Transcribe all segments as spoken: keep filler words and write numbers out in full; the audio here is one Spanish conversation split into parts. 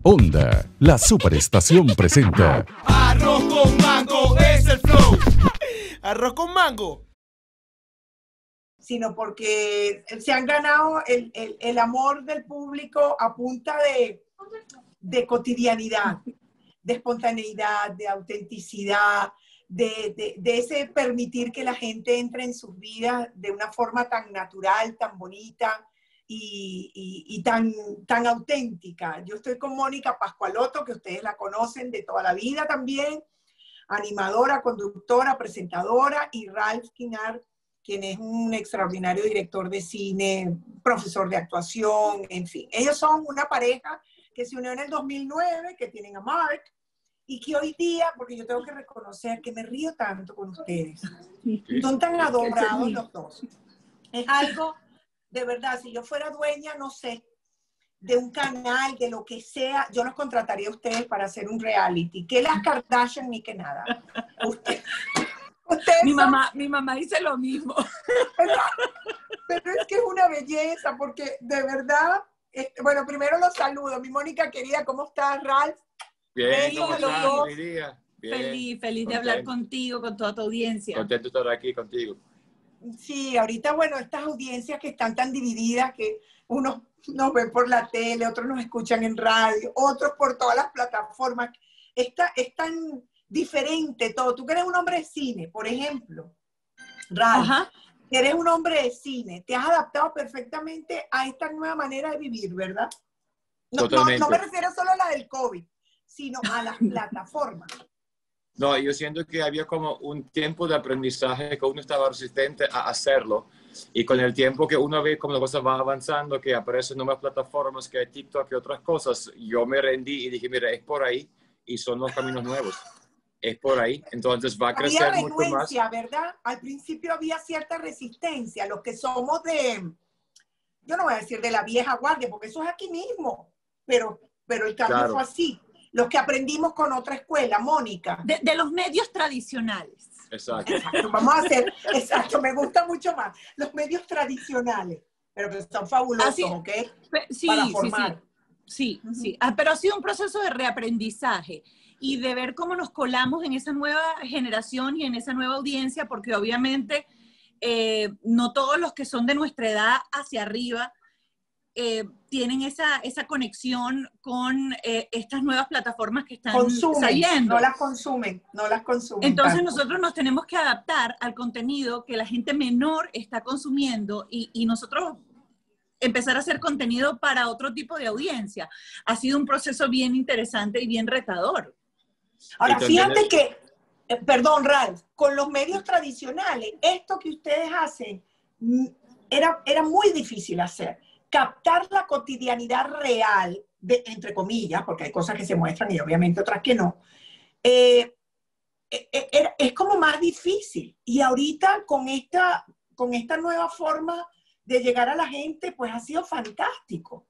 Onda, la superestación presenta Arroz con mango es el flow. Arroz con mango. Sino porque se han ganado el, el, el amor del público a punta de, de cotidianidad, de espontaneidad, de autenticidad, de, de, de ese permitir que la gente entre en sus vidas de una forma tan natural, tan bonita y, y, y tan, tan auténtica. Yo estoy con Mónica Pascualotto, que ustedes la conocen de toda la vida también, animadora, conductora, presentadora, y Ralph Kinnard, quien es un extraordinario director de cine, profesor de actuación, en fin. Ellos son una pareja que se unió en el dos mil nueve, que tienen a Mark, y que hoy día, porque yo tengo que reconocer que me río tanto con ustedes, son tan adorados los dos. Es algo, de verdad, si yo fuera dueña, no sé, de un canal, de lo que sea, yo los contrataría a ustedes para hacer un reality. Que las Kardashian ni que nada. Usted, ustedes mi, son, mamá, mi mamá dice lo mismo. Pero es que es una belleza, porque de verdad, este, bueno, primero los saludo. Mi Mónica querida, ¿cómo estás, Ralph? Bien, ¿cómo Feliz, estás? Feliz día. Bien. Feliz, feliz de Contento. hablar contigo, con toda tu audiencia. Contento de estar aquí contigo. Sí, ahorita, bueno, estas audiencias que están tan divididas, que unos nos ven por la tele, otros nos escuchan en radio, otros por todas las plataformas. Está, es tan diferente todo. Tú que eres un hombre de cine, por ejemplo, Ralph, Ajá. que eres un hombre de cine, te has adaptado perfectamente a esta nueva manera de vivir, ¿verdad? No, no, Totalmente. no me refiero solo a la del COVID, sino a las plataformas. No, yo siento que había como un tiempo de aprendizaje que uno estaba resistente a hacerlo. Y con el tiempo que uno ve cómo la cosa va avanzando, que aparecen nuevas plataformas, que hay TikTok y otras cosas, yo me rendí y dije, mira, es por ahí y son los caminos nuevos. Es por ahí, entonces va a crecer Había mucho más. renuencia, ¿verdad? Al principio había cierta resistencia. Los que somos de, yo no voy a decir de la vieja guardia, porque eso es aquí mismo, pero, pero el cambio Claro. fue así. Los que aprendimos con otra escuela, Mónica. De, de los medios tradicionales. Exacto. Exacto, vamos a hacer, exacto, me gusta mucho más. Los medios tradicionales, pero que son fabulosos, Así, ¿ok? Pe- Sí, Para sí, formar. sí, sí, Ujú. sí. Ah, pero ha sido un proceso de reaprendizaje y de ver cómo nos colamos en esa nueva generación y en esa nueva audiencia, porque obviamente eh, no todos los que son de nuestra edad hacia arriba eh, tienen esa, esa conexión con eh, estas nuevas plataformas que están Consumen, saliendo. no las consumen, no las consumen. Entonces tanto. nosotros nos tenemos que adaptar al contenido que la gente menor está consumiendo y, y nosotros empezar a hacer contenido para otro tipo de audiencia. Ha sido un proceso bien interesante y bien retador. Ahora, Y también fíjate es- que, eh, perdón, Ralph, con los medios tradicionales, esto que ustedes hacen mm, era, era muy difícil hacer. Captar la cotidianidad real, de, entre comillas, porque hay cosas que se muestran y obviamente otras que no, eh, eh, eh, es como más difícil. Y ahorita con esta, con esta nueva forma de llegar a la gente, pues ha sido fantástico.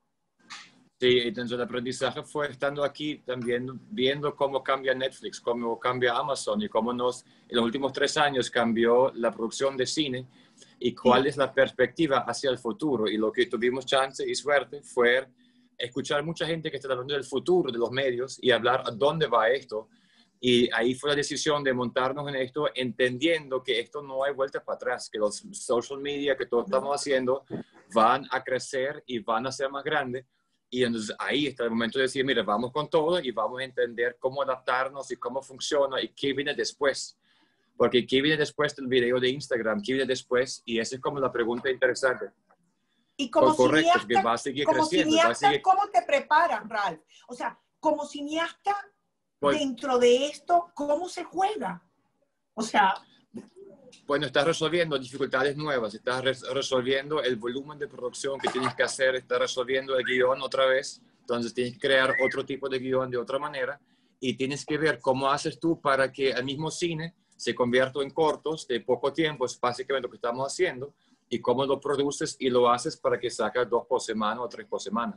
Sí, entonces el aprendizaje fue estando aquí también viendo cómo cambia Netflix, cómo cambia Amazon y cómo nos, en los últimos tres años cambió la producción de cine y cuál Sí. es la perspectiva hacia el futuro. Y lo que tuvimos chance y suerte fue escuchar mucha gente que está hablando del futuro de los medios y hablar a dónde va esto. Y ahí fue la decisión de montarnos en esto, entendiendo que esto no hay vuelta para atrás, que los social media que todos estamos haciendo van a crecer y van a ser más grandes. Y entonces ahí está el momento de decir, mira, vamos con todo y vamos a entender cómo adaptarnos y cómo funciona y qué viene después. Porque qué viene después del video de Instagram, qué viene después, y esa es como la pregunta interesante. Y como Correcto, cineasta, que va a seguir como creciendo, va a cineasta, seguir... ¿cómo te preparas, Ralph? O sea, como cineasta, Pues- dentro de esto, ¿cómo se juega? O sea, Bueno, estás resolviendo dificultades nuevas, estás res resolviendo el volumen de producción que tienes que hacer, estás resolviendo el guión otra vez, entonces tienes que crear otro tipo de guión de otra manera y tienes que ver cómo haces tú para que el mismo cine se convierta en cortos de poco tiempo, es básicamente lo que estamos haciendo, y cómo lo produces y lo haces para que saques dos por semana o tres por semana.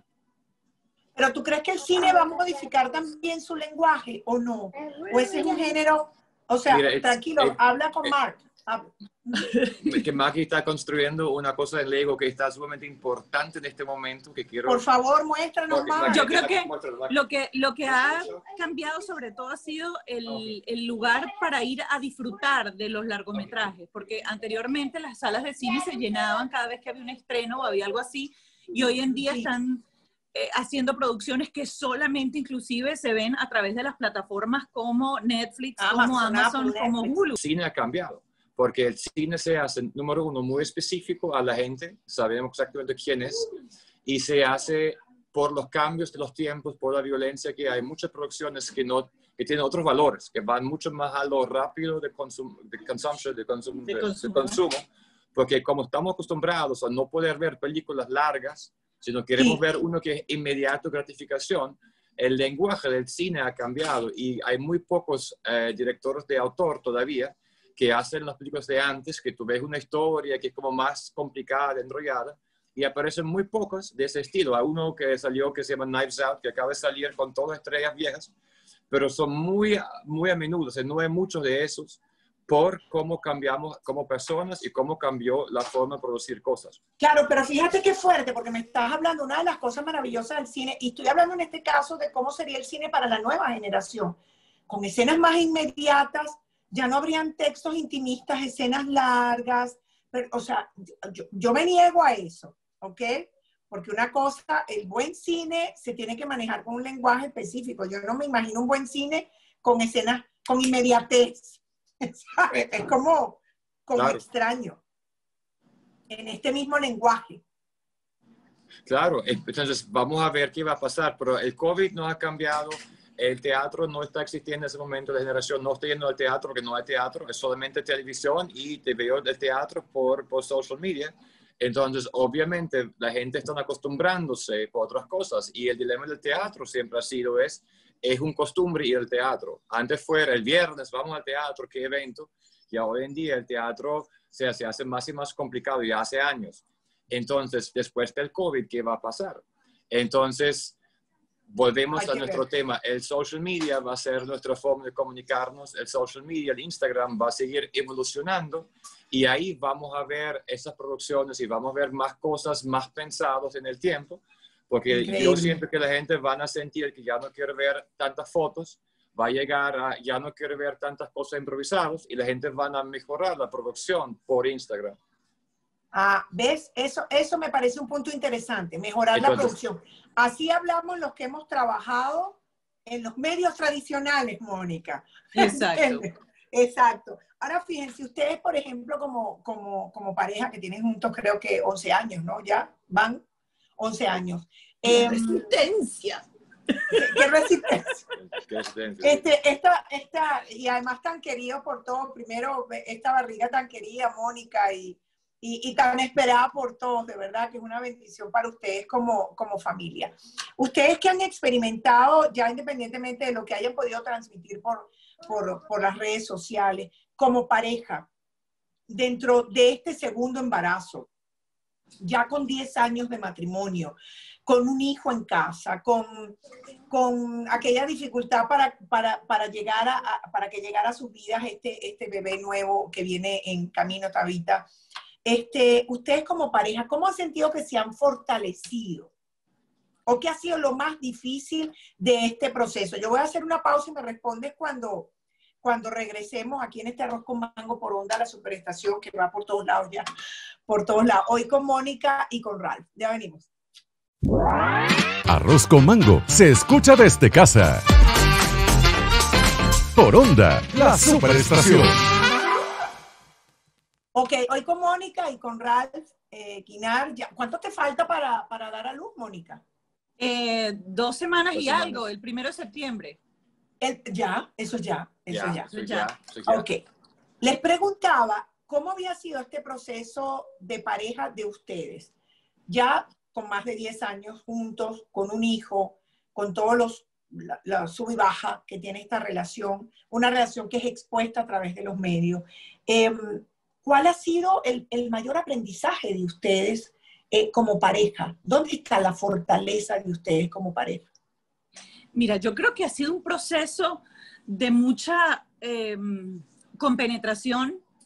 ¿pero tú crees que el cine va a modificar también su lenguaje o no? ¿O ese es un género? O sea, Mira, it's- tranquilo, it- habla con it- Mark. Ah, que Maggie está construyendo una cosa de Lego que está sumamente importante en este momento que quiero... por favor, muéstranos Porque, más. Maggie, Yo creo que muéstralo, Maggie. lo que, lo que ha cambiado sobre todo ha sido el, el lugar para ir a disfrutar de los largometrajes, porque anteriormente las salas de cine se llenaban cada vez que había un estreno o había algo así, y hoy en día Sí. están eh, haciendo producciones que solamente inclusive se ven a través de las plataformas como Netflix, como Amazon, Amazon, Apple, como Netflix. Hulu. El cine ha cambiado, porque el cine se hace, número uno, muy específico a la gente, sabemos exactamente quién es, y se hace por los cambios de los tiempos, por la violencia que hay. Muchas producciones que, no, que tienen otros valores, que van mucho más a lo rápido de, consum, de, consumption, de, consum, De de, consumo. de consumo, porque como estamos acostumbrados a no poder ver películas largas, sino queremos Sí. ver uno que es inmediato gratificación, el lenguaje del cine ha cambiado y hay muy pocos eh, directores de autor todavía que hacen las películas de antes, que tú ves una historia que es como más complicada, enrollada, y aparecen muy pocos de ese estilo. Hay uno que salió que se llama Knives Out, que acaba de salir con todas estrellas viejas, pero son muy, muy a menudo, o sea, no hay muchos de esos, por cómo cambiamos como personas y cómo cambió la forma de producir cosas. Claro, pero fíjate qué fuerte, porque me estás hablando una de las cosas maravillosas del cine, y estoy hablando en este caso de cómo sería el cine para la nueva generación, con escenas más inmediatas, ya no habrían textos intimistas, escenas largas, pero, o sea, yo, yo me niego a eso, ¿ok? Porque una cosa, el buen cine se tiene que manejar con un lenguaje específico. Yo no me imagino un buen cine con escenas, con inmediatez, ¿sabes? Es como, como Claro. extraño, en este mismo lenguaje. Claro, entonces vamos a ver qué va a pasar, pero el COVID no ha cambiado, el teatro no está existiendo en ese momento, la generación no está yendo al teatro porque no hay teatro, es solamente televisión y te veo el teatro por, por social media. Entonces, obviamente, la gente está acostumbrándose por otras cosas y el dilema del teatro siempre ha sido es, es un costumbre ir al teatro. Antes fuera el viernes, vamos al teatro, qué evento, y hoy en día el teatro se, se hace más y más complicado, ya hace años. Entonces, después del COVID, ¿qué va a pasar? Entonces, volvemos Hay a que nuestro ver. tema. El social media va a ser nuestra forma de comunicarnos. El social media, el Instagram va a seguir evolucionando y ahí vamos a ver esas producciones y vamos a ver más cosas más pensadas en el tiempo, porque Increíble. yo siento que la gente van a sentir que ya no quiere ver tantas fotos, va a llegar a ya no quiere ver tantas cosas improvisadas y la gente van a mejorar la producción por Instagram. Ah, ¿ves? Eso, eso me parece un punto interesante, mejorar Entonces- la producción. Así hablamos los que hemos trabajado en los medios tradicionales, Mónica. Exacto. Exacto. Ahora fíjense, ustedes, por ejemplo, como, como, como pareja que tienen juntos creo que once años, ¿no? Ya van once años. Eh, Resistencia. ¿qué, qué resistencia? ¿Qué resistencia? Este, esta, esta, y además tan querido por todos, primero esta barriga tan querida, Mónica, y, y, y tan esperada por todos, de verdad que es una bendición para ustedes como, como familia. Ustedes que han experimentado, ya independientemente de lo que hayan podido transmitir por, por, por las redes sociales, como pareja, dentro de este segundo embarazo, ya con diez años de matrimonio, con un hijo en casa, con, con aquella dificultad para, para, para, llegar a, a, para que llegara a sus vidas este, este bebé nuevo que viene en camino, Tabita. Este, ustedes como pareja, ¿cómo han sentido que se han fortalecido? ¿O qué ha sido lo más difícil de este proceso? Yo voy a hacer una pausa y me respondes cuando, cuando regresemos aquí en este Arroz con Mango por Onda, la superestación que va por todos lados ya, por todos lados. Hoy con Mónica y con Ralph. Ya venimos. Arroz con Mango se escucha desde casa. Por Onda, la superestación. Ok, hoy con Mónica y con Ralph eh, Quinar. Ya, ¿cuánto te falta para, para dar a luz, Mónica? Eh, dos semanas Dos y semanas. algo, el primero de septiembre. El, ya, eso ya, eso ya. eso ya. ya, eso ya. Ok. Les preguntaba, ¿cómo había sido este proceso de pareja de ustedes? Ya con más de diez años juntos, con un hijo, con todos los la, la sub y baja que tiene esta relación, una relación que es expuesta a través de los medios. Eh, ¿Cuál ha sido el, el mayor aprendizaje de ustedes eh, como pareja? ¿Dónde está la fortaleza de ustedes como pareja? Mira, yo creo que ha sido un proceso de mucha eh, compenetración,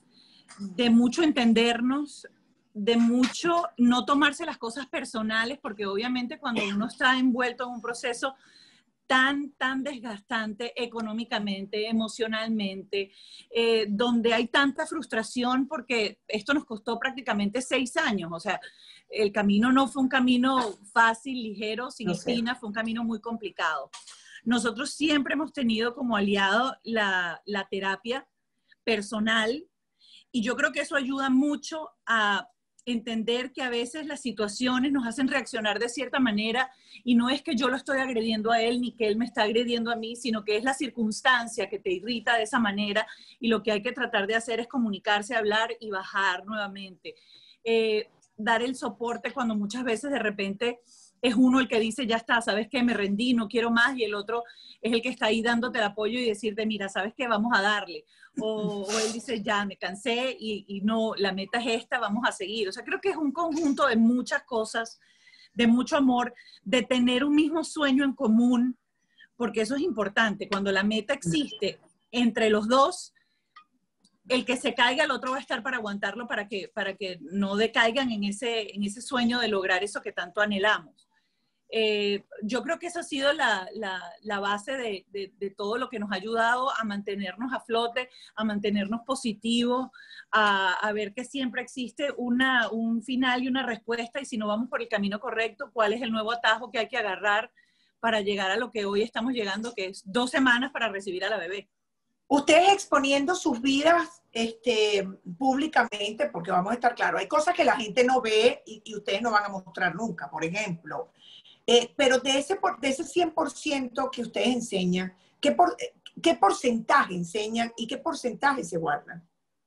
de mucho entendernos, de mucho no tomarse las cosas personales, porque obviamente cuando uno está envuelto en un proceso tan, tan desgastante económicamente, emocionalmente, eh, donde hay tanta frustración, porque esto nos costó prácticamente seis años, o sea, el camino no fue un camino fácil, ligero, sin No sé. espinas, fue un camino muy complicado. Nosotros siempre hemos tenido como aliado la, la terapia personal, y yo creo que eso ayuda mucho a entender que a veces las situaciones nos hacen reaccionar de cierta manera, y no es que yo lo estoy agrediendo a él ni que él me está agrediendo a mí, sino que es la circunstancia que te irrita de esa manera, y lo que hay que tratar de hacer es comunicarse, hablar y bajar nuevamente. Eh, dar el soporte cuando muchas veces de repente es uno el que dice, ya está, ¿sabes qué? Me rendí, no quiero más, y el otro es el que está ahí dándote el apoyo y decirte, mira, ¿sabes qué? Vamos a darle. O, o él dice, ya, me cansé y, y no, la meta es esta, vamos a seguir. O sea, creo que es un conjunto de muchas cosas, de mucho amor, de tener un mismo sueño en común, porque eso es importante. Cuando la meta existe entre los dos, el que se caiga, el otro va a estar para aguantarlo, para que, para que no decaigan en ese, en ese sueño de lograr eso que tanto anhelamos. Eh, yo creo que esa ha sido la, la, la base de, de, de todo lo que nos ha ayudado a mantenernos a flote, a mantenernos positivos, a, a ver que siempre existe una, un final y una respuesta, y si no vamos por el camino correcto, cuál es el nuevo atajo que hay que agarrar para llegar a lo que hoy estamos llegando, que es dos semanas para recibir a la bebé. Ustedes exponiendo sus vidas este, públicamente, porque vamos a estar claros, hay cosas que la gente no ve y, y ustedes no van a mostrar nunca, por ejemplo. Eh, pero de ese, de ese cien por ciento que ustedes enseñan, ¿qué, por, ¿qué porcentaje enseñan y qué porcentaje se guardan?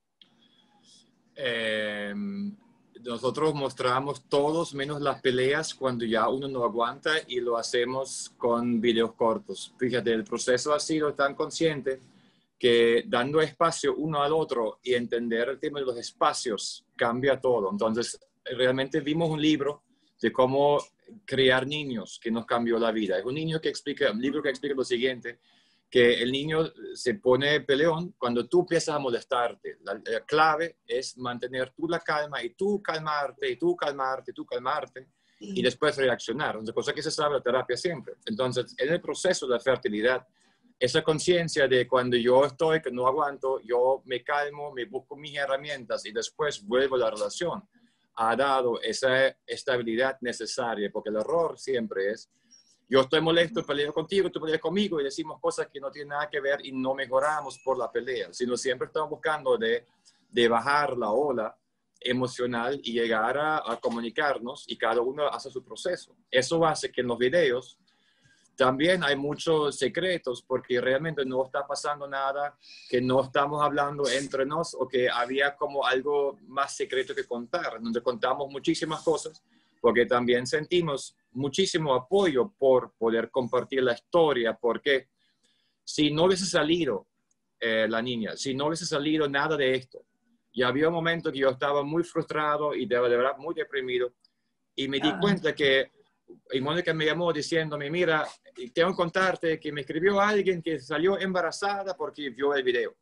Eh, nosotros mostramos todos menos las peleas cuando ya uno no aguanta, y lo hacemos con videos cortos. Fíjate, el proceso ha sido tan consciente que dando espacio uno al otro y entender el tema de los espacios cambia todo. Entonces, realmente vimos un libro de cómo criar niños que nos cambió la vida. Es un niño que explica, un libro que explica lo siguiente, que el niño se pone peleón cuando tú empiezas a molestarte. La, la clave es mantener tú la calma, y tú calmarte, y tú calmarte, y tú calmarte, sí. Y después reaccionar. Entonces, cosa que se sabe en la terapia siempre. Entonces, en el proceso de la fertilidad, esa conciencia de cuando yo estoy, que no aguanto, yo me calmo, me busco mis herramientas y después vuelvo a la relación, ha dado esa estabilidad necesaria, porque el error siempre es, yo estoy molesto, peleo contigo, tú peleas conmigo, y decimos cosas que no tienen nada que ver y no mejoramos por la pelea, sino siempre estamos buscando de, de bajar la ola emocional y llegar a, a comunicarnos, y cada uno hace su proceso. Eso hace que en los videos también hay muchos secretos, porque realmente no está pasando nada que no estamos hablando entre nos, o que había como algo más secreto que contar, donde contamos muchísimas cosas, porque también sentimos muchísimo apoyo por poder compartir la historia, porque si no hubiese salido eh, la niña, si no hubiese salido nada de esto, y había un momento que yo estaba muy frustrado y de, de verdad muy deprimido, y me di Ah. cuenta que y Mónica me llamó diciéndome, mira, tengo que contarte que me escribió alguien que salió embarazada porque vio el video.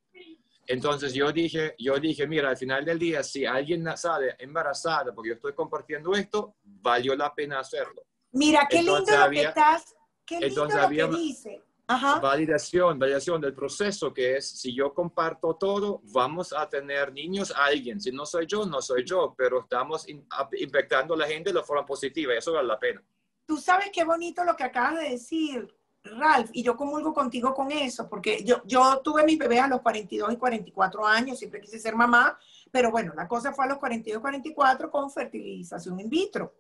Entonces yo dije, yo dije, mira, al final del día, si alguien sale embarazada porque yo estoy compartiendo esto, valió la pena hacerlo. Mira, qué Entonces lindo lo había- que estás, qué lindo entonces lo había- que dice. Ajá. Validación, validación del proceso, que es, si yo comparto todo, vamos a tener niños a alguien. Si no soy yo, no soy yo, pero estamos in, impactando a la gente de la forma positiva, y eso vale la pena. Tú sabes qué bonito lo que acabas de decir, Ralph, y yo comulgo contigo con eso, porque yo, yo tuve mis bebés a los cuarenta y dos y cuarenta y cuatro años, siempre quise ser mamá, pero bueno, la cosa fue a los cuarenta y dos y cuarenta y cuatro con fertilización in vitro.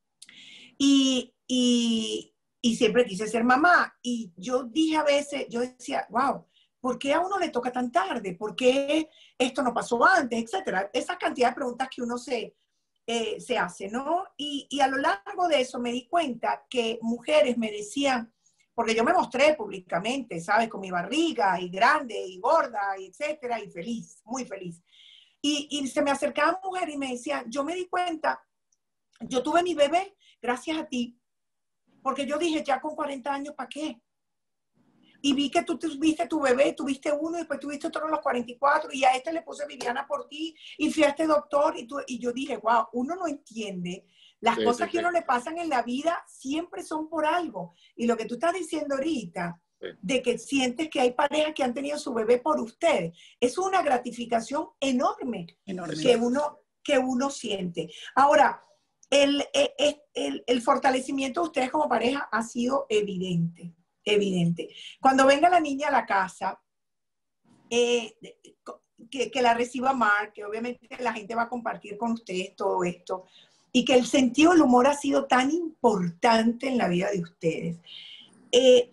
Y, y, y siempre quise ser mamá. Y yo dije a veces, yo decía, wow, ¿por qué a uno le toca tan tarde? ¿Por qué esto no pasó antes? Etcétera. Esa cantidad de preguntas que uno se, eh, se hace, ¿no? Y, y a lo largo de eso me di cuenta que mujeres me decían, porque yo me mostré públicamente, ¿sabes? Con mi barriga y grande y gorda, y etcétera, y feliz, muy feliz. Y, y se me acercaban mujeres y me decían, yo me di cuenta, yo tuve mi bebé gracias a ti, porque yo dije, ya con cuarenta años, ¿para qué? y vi que tú tuviste tu bebé, tuviste uno, y después tuviste otro a los cuarenta y cuatro, y a este le puse Viviana por ti, y fui a este doctor, y, tú, y yo dije, wow, uno no entiende. Las Sí, cosas sí, que sí. a uno le pasan en la vida siempre son por algo. Y lo que tú estás diciendo ahorita, Sí. de que sientes que hay parejas que han tenido su bebé por ustedes, es una gratificación enorme, Enorme. que uno, que uno siente. Ahora, el, el, el, el fortalecimiento de ustedes como pareja ha sido evidente, evidente. Cuando venga la niña a la casa, eh, que, que la reciba Mark, que obviamente la gente va a compartir con ustedes todo esto, y que el sentido del humor ha sido tan importante en la vida de ustedes. Eh,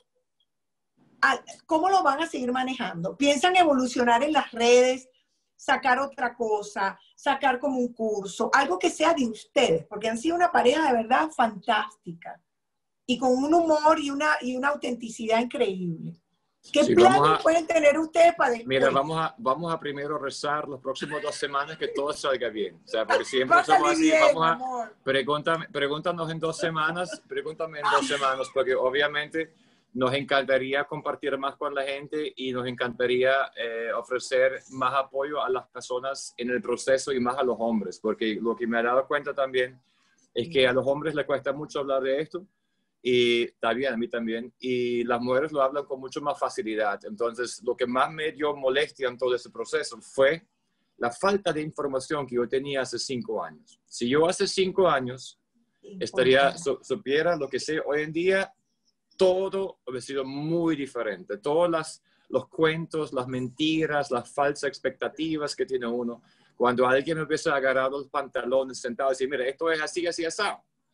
¿Cómo lo van a seguir manejando? ¿Piensan evolucionar en las redes, sacar otra cosa, sacar como un curso, algo que sea de ustedes? Porque han sido una pareja de verdad fantástica y con un humor y una, y una autenticidad increíble. ¿Qué Sí, planes vamos a- pueden tener ustedes para después? Mira, vamos a, vamos a primero rezar los próximos dos semanas que todo salga bien. O sea, porque siempre Va a somos salir así, bien, vamos a, amor. pregúntame, pregúntanos en dos semanas, pregúntame en dos semanas, porque obviamente nos encantaría compartir más con la gente y nos encantaría eh, ofrecer más apoyo a las personas en el proceso y más a los hombres, porque lo que me he dado cuenta también es que a los hombres les cuesta mucho hablar de esto. Y está bien, a mí también. Y las mujeres lo hablan con mucho más facilidad. Entonces, lo que más me dio molestia en todo ese proceso fue la falta de información que yo tenía hace cinco años. Si yo hace cinco años estaría, su, supiera lo que sé hoy en día, todo hubiera sido muy diferente. Todos las, los cuentos, las mentiras, las falsas expectativas que tiene uno. Cuando alguien me hubiese agarrado los pantalones sentado y decir, mira, esto es así, así, así,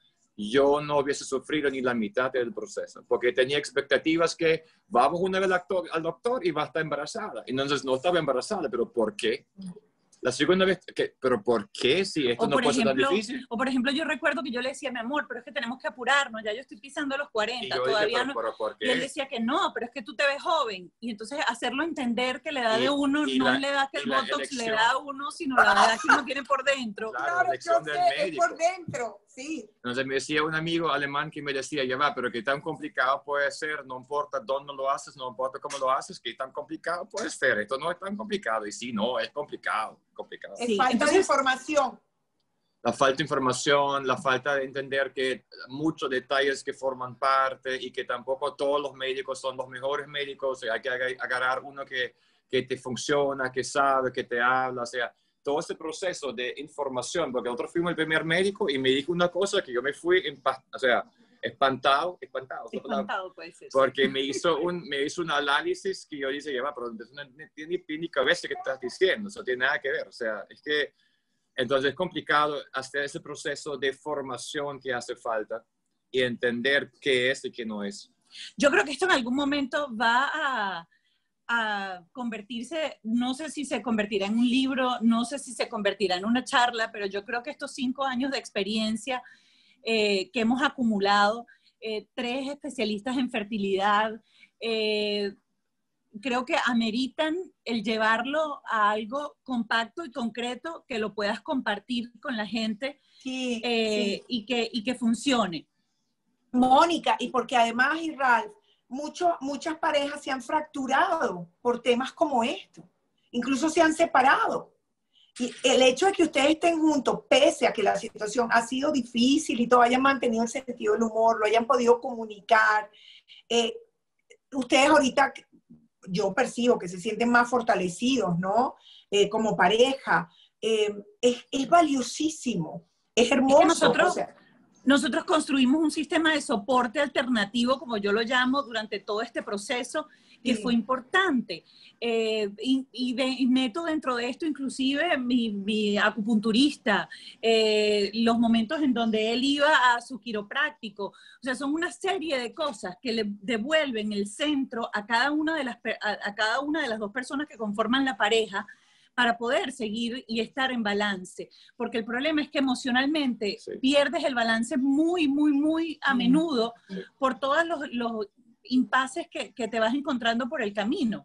yo no hubiese sufrido ni la mitad del proceso, porque tenía expectativas que vamos una vez al doctor, al doctor y va a estar embarazada. Entonces no estaba embarazada, pero ¿por qué? La segunda vez, ¿qué? ¿Pero por qué? Si esto O no por, puede ser tan ejemplo, difícil. o por ejemplo, yo recuerdo que yo le decía, mi amor, pero es que tenemos que apurarnos, ya yo estoy pisando los Y cuarenta, yo todavía dije, ¿pero, no. pero por Y él qué? decía que no, pero es que tú te ves joven. Y entonces hacerlo entender que la edad Y- de uno y no la- es la edad que y el la Botox le elección. da a uno, sino la edad que uno tiene por dentro. Claro, Claro, la elección yo del sé, es médico. por dentro, sí. Entonces me decía un amigo alemán que me decía, ya va, pero qué tan complicado puede ser, no importa dónde lo haces, no importa cómo lo haces, qué tan complicado puede ser, esto no es tan complicado. Y sí, no, es complicado, complicado. Es Sí, falta entonces- de información. La falta de información, la falta de entender que muchos detalles que forman parte y que tampoco todos los médicos son los mejores médicos, o sea, hay que ag- agarrar uno que, que te funciona, que sabe, que te habla, o sea, todo ese proceso de información, porque nosotros fuimos el primer médico y me dijo una cosa que yo me fui, empa- o sea, espantado, espantado, esa palabra, Espantado puede ser. porque me hizo un, me hizo un análisis que yo dije, ya va, pero eso no tiene ni pie ni cabeza que estás diciendo, eso no tiene nada que ver, o sea, es que entonces es complicado hacer ese proceso de formación que hace falta y entender qué es y qué no es. Yo creo que esto en algún momento va a, a convertirse, no sé si se convertirá en un libro, no sé si se convertirá en una charla, pero yo creo que estos cinco años de experiencia eh, que hemos acumulado, eh, tres especialistas en fertilidad, eh, creo que ameritan el llevarlo a algo compacto y concreto que lo puedas compartir con la gente Sí, eh, sí. y, que, y que funcione. Mónica, y porque además, y Ralph, mucho, muchas parejas se han fracturado por temas como esto. Incluso se han separado. Y el hecho de que ustedes estén juntos, pese a que la situación ha sido difícil y todo, hayan mantenido el sentido del humor, lo hayan podido comunicar, eh, ustedes ahorita, yo percibo que se sienten más fortalecidos, ¿no? Eh, como pareja. Eh, es, es valiosísimo, es hermoso. Es que nosotros, o sea, nosotros construimos un sistema de soporte alternativo, como yo lo llamo, durante todo este proceso, que Sí. fue importante. Eh, y, y, de, y meto dentro de esto inclusive mi, mi acupunturista, eh, los momentos en donde él iba a su quiropráctico. O sea, son una serie de cosas que le devuelven el centro a cada una de las, a, a cada una de las dos personas que conforman la pareja, para poder seguir y estar en balance. Porque el problema es que emocionalmente Sí. pierdes el balance muy, muy, muy a Mm. menudo por todos los, los impases que, que te vas encontrando por el camino.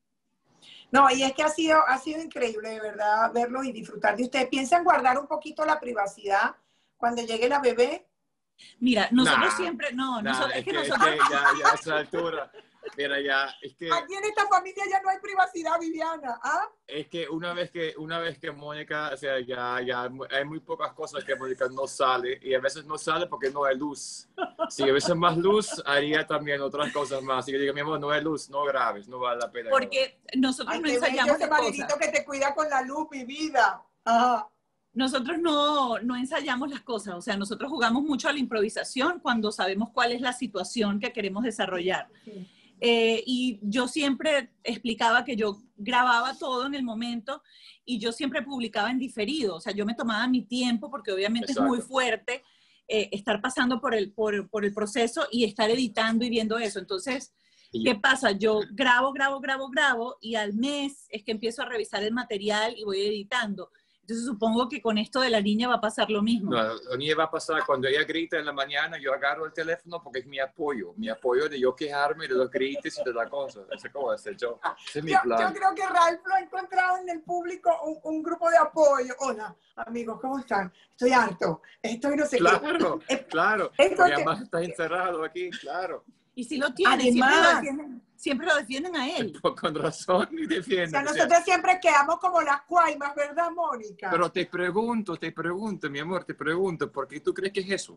No, y es que ha sido, ha sido increíble, de verdad, verlos y disfrutar de ustedes. ¿Piensan guardar un poquito la privacidad cuando llegue la bebé? Mira, nosotros Nah, siempre, no, Nah, nosotros, es, es que que, es nosotros, que ya, ya a esa altura, Mira, ya, es que... Aquí en esta familia ya no hay privacidad, Viviana. ¿Ah? Es que una vez que, una vez que Mónica, o sea, ya, ya hay muy pocas cosas que Mónica no sale, y a veces no sale porque no hay luz. Si hubiese más luz, haría también otras cosas más. Así que digo, mi amor, no hay luz, no grabes, no vale la pena. Porque nosotros Ay, no qué bello ensayamos ese las marinito cosas. que te cuida con la luz, mi vida. Ajá. Nosotros no, no ensayamos las cosas, o sea, nosotros jugamos mucho a la improvisación cuando sabemos cuál es la situación que queremos desarrollar. Sí. Eh, y yo siempre explicaba que yo grababa todo en el momento y yo siempre publicaba en diferido, o sea, yo me tomaba mi tiempo porque obviamente Exacto. es muy fuerte eh, estar pasando por el, por, por el proceso y estar editando y viendo eso. Entonces, ¿qué pasa? Yo grabo, grabo, grabo, grabo y al mes es que empiezo a revisar el material y voy editando. Entonces supongo que con esto de la niña va a pasar lo mismo. No, la niña va a pasar cuando ella grita en la mañana, yo agarro el teléfono porque es mi apoyo, mi apoyo de yo quejarme de los gritos y de la cosa. Ese es como ese yo. Ese es mi Yo, plan. yo creo que Ralph lo ha encontrado en el público un, un grupo de apoyo. Hola, amigos, ¿cómo están? Estoy harto, estoy no sé Claro, qué. claro. Entonces, Porque además estás encerrado aquí, claro. Y si lo tienen, siempre Además- lo defienden, siempre lo defienden a él. Con razón y O defienden. sea, o sea, nosotros siempre quedamos como las cuaimas, ¿verdad, Mónica? Pero te pregunto, te pregunto, mi amor, te pregunto, ¿por qué tú crees que es eso?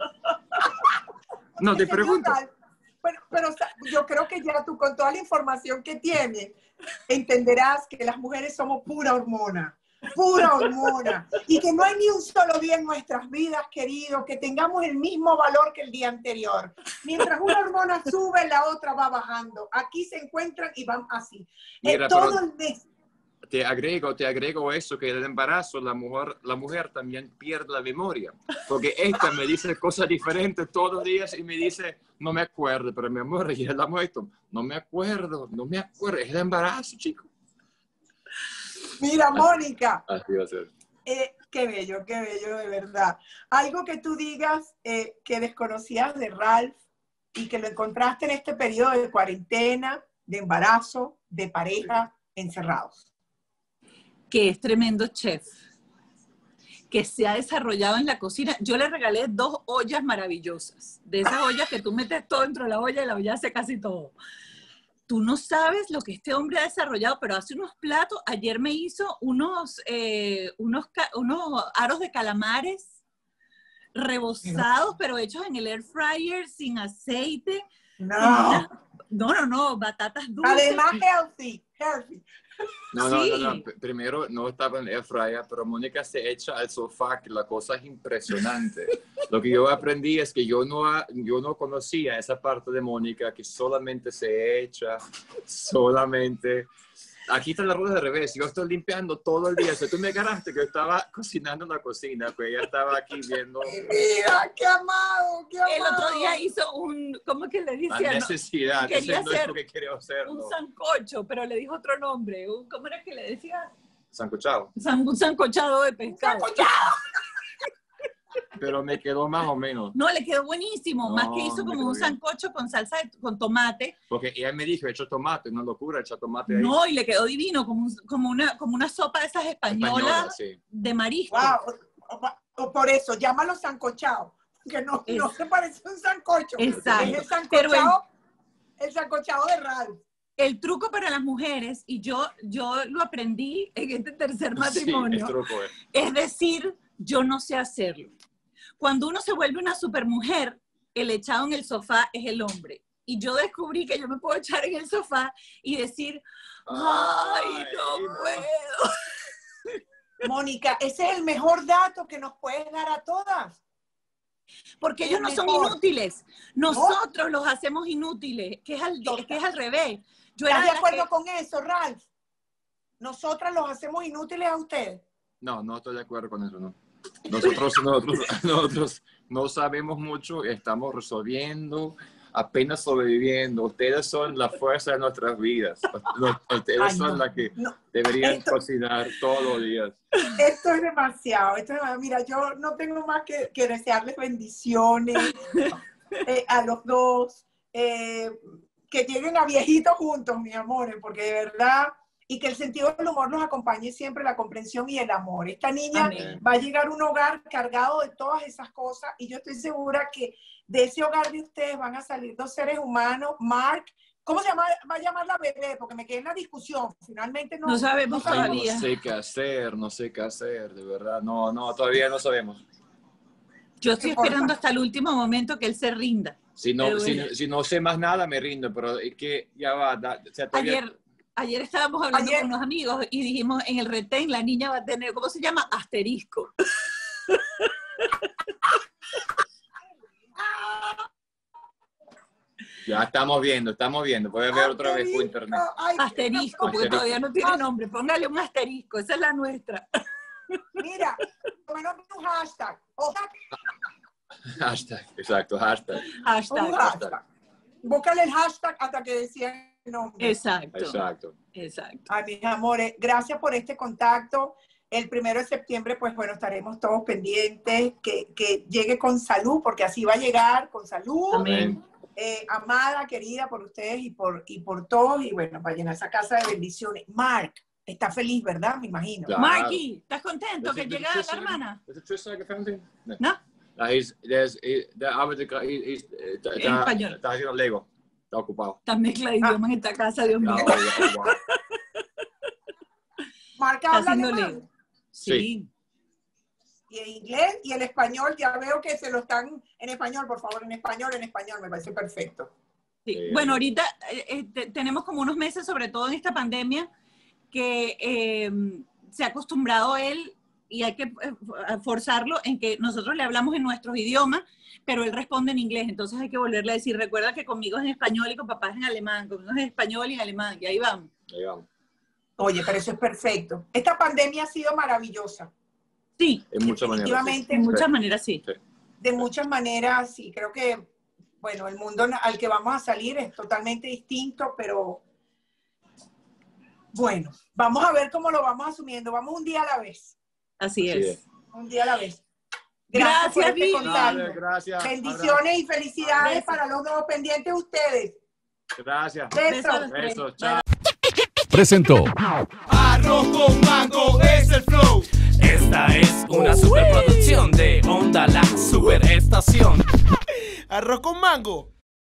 No, te Señor pregunto. Ralph, Pero, pero o sea, yo creo que ya tú, con toda la información que tienes, entenderás que las mujeres somos pura hormona, pura hormona, y que no hay ni un solo día en nuestras vidas, queridos, que tengamos el mismo valor que el día anterior. Mientras una hormona sube, la otra va bajando. Aquí se encuentran y van así. Mira, Eh, todo pero- el mes. Te agrego, te agrego eso, que en el embarazo la mujer, la mujer también pierde la memoria. Porque esta me dice cosas diferentes todos los días y me dice, no me acuerdo, pero mi amor, ya hablamos de esto. No me acuerdo, no me acuerdo. Es el embarazo, chico. Mira, Mónica, Así va a ser. eh, qué bello, qué bello, de verdad. Algo que tú digas eh, que desconocías de Ralph y que lo encontraste en este periodo de cuarentena, de embarazo, de pareja, encerrados. Que es tremendo chef, que se ha desarrollado en la cocina. Yo le regalé dos ollas maravillosas, de esas ollas que tú metes todo dentro de la olla y la olla hace casi todo. Tú no sabes lo que este hombre ha desarrollado, pero hace unos platos. Ayer me hizo unos, eh, unos, unos aros de calamares rebozados, pero hechos en el air fryer, sin aceite. No. No, no, no, batatas dulces. Además, healthy, healthy. No, no, Sí. no, no. Primero no estaba en air fryer, pero Mónica se echa al sofá, que la cosa es impresionante. Lo que yo aprendí es que yo no, yo no conocía esa parte de Mónica, que solamente se echa, solamente... Aquí está la rueda de revés, yo estoy limpiando todo el día. O sea, tú me agarraste que yo estaba cocinando en la cocina, pues ella estaba aquí viendo Mira, qué amado, qué amado. El otro día hizo un, ¿cómo que le la decía? No, necesidad. quería Ese no es hacer lo que quiero hacer. un ¿no? sancocho, pero le dijo otro nombre. Un, ¿Cómo era que le decía? Sancochado. San- un sancochado de pescado. Pero me quedó más o menos. No, le quedó buenísimo. No, Más que hizo me como quedó un bien. sancocho con salsa, de, con tomate. Porque ella me dijo, he hecho tomate, una locura, echa tomate ahí. No, y le quedó divino, como, un- como, una, como una sopa de esas españolas Española, sí. de marisco. Wow, o, o por eso, llámalo sancochado, que no, Es- no se parece a un sancocho. Exacto. Es el Pero el- sancochado, el sancochado de Ralph. El truco para las mujeres, y yo, yo lo aprendí en este tercer Sí, matrimonio, es truco, eh. es decir, yo no sé hacerlo. Cuando uno se vuelve una supermujer, el echado en el sofá es el hombre. Y yo descubrí que yo me puedo echar en el sofá y decir, ¡ay, Ay, no no. puedo! Mónica, ese es el mejor dato que nos puedes dar a todas. Porque Es ellos no son mejor. inútiles. Nosotros los hacemos inútiles, que es al, que es al revés. Yo era ¿Estás de de las acuerdo que- con eso, Ralph? Nosotras los hacemos inútiles a ustedes. No, no estoy de acuerdo con eso, no. Nosotros, nosotros, nosotros no sabemos mucho, estamos resolviendo, apenas sobreviviendo. Ustedes son la fuerza de nuestras vidas. Ustedes Ay, son no. las que No, deberían Esto- cocinar todos los días. esto es demasiado. Esto es demasiado. Mira, yo no tengo más que, que desearles bendiciones eh, a los dos. eh, que lleguen a viejitos juntos, mis amores, porque de verdad, y que el sentido del humor nos acompañe siempre, la comprensión y el amor. Esta niña Amén. va a llegar a un hogar cargado de todas esas cosas, y yo estoy segura que de ese hogar de ustedes van a salir dos seres humanos, Mark, ¿Cómo se llama, va a llamar la bebé? Porque me quedé en la discusión. Finalmente no. No sabemos no todavía. No sé qué hacer, no sé qué hacer, de verdad. No, no, todavía no sabemos. Yo estoy esperando hasta el último momento que él se rinda. Si no, Pero si, bueno. si no sé más nada, me rindo, pero es que ya va. Da, o sea, todavía... Ayer, ayer estábamos hablando Ayer. con unos amigos y dijimos, en el retén la niña va a tener, ¿cómo se llama? Asterisco. Ya estamos viendo, estamos viendo. Voy a ver otra vez por internet. Ay, Asterisco, porque Asterisco. todavía no tiene nombre. Póngale un asterisco, esa es la nuestra. Mira, por lo menos un hashtag. O Hashtag, exacto, hashtag. un Hashtag. hashtag. Búscale el hashtag hasta que decían el nombre. Exacto. Exacto. Exacto. Ay, mis amores, gracias por este contacto. El primero de septiembre, pues bueno, estaremos todos pendientes, que, que llegue con salud, porque así va a llegar, con salud. Amén. Eh, amada, querida por ustedes y por, y por todos, y bueno, para llenar esa casa de bendiciones. Mark, está feliz, ¿verdad? Me imagino. Claro. Marky, ¿estás contento Is que it- llega is it la Tristan? hermana? Is it Tristan que fountain? No. ¿No? Ah, he's, there's, he, de arbeitet, he, he's, eh, está, En español. está haciendo Lego. Está ocupado. Esta mezcla de idiomas en esta casa, Dios mío. Ah, oh, wow. Mark Está habla haciendo alemán. Lego. Sí. Y el inglés y el español, ya veo que se lo están en español, por favor, en español, en español, me parece perfecto. Sí. Sí. Bueno, ahorita eh, eh, te- tenemos como unos meses, sobre todo en esta pandemia, que eh, se ha acostumbrado él y hay que eh, forzarlo en que nosotros le hablamos en nuestros idiomas, pero él responde en inglés. Entonces hay que volverle a decir, recuerda que conmigo es en español y con papá es en alemán, conmigo es en español y en alemán, y ahí vamos. Ahí vamos. Oye, pero eso es perfecto. Esta pandemia ha sido maravillosa. Sí, En muchas maneras. Definitivamente, en muchas maneras sí. Sí. de muchas maneras, sí, creo que, bueno, el mundo al que vamos a salir es totalmente distinto, pero bueno, vamos a ver cómo lo vamos asumiendo. Vamos un día a la vez. Así Así es. es. Un día a la vez. Gracias, por este Vivi. contacto. Dale, gracias. Bendiciones y felicidades Besos. para los dos pendientes ustedes. Gracias. Besos. Besos. Besos, chao. Presentó Arroz con mango es el flow. Esta es una superproducción de Onda La Superestación. Arroz con mango